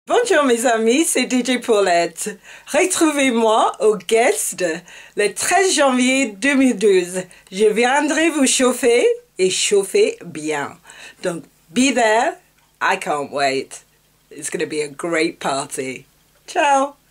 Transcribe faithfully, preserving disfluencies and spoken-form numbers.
Bonjour mes amis, c'est D J Paulette. Retrouvez-moi au Guest le treize janvier deux mille douze. Je viendrai vous chauffer et chauffer bien. Donc, be there. I can't wait. It's going to be a great party. Ciao.